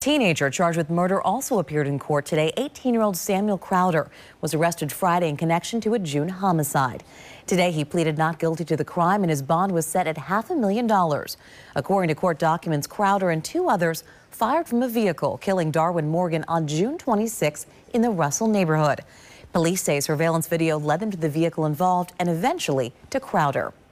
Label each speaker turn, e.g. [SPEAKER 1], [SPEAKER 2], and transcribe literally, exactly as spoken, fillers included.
[SPEAKER 1] Teenager charged with murder also appeared in court today. eighteen-year-old Samuel Crowder was arrested Friday in connection to a June homicide. Today, he pleaded not guilty to the crime and his bond was set at half a million dollars. According to court documents, Crowder and two others fired from a vehicle, killing Darwin Morgan on June twenty-sixth in the Russell neighborhood. Police say surveillance video led them to the vehicle involved and eventually to Crowder.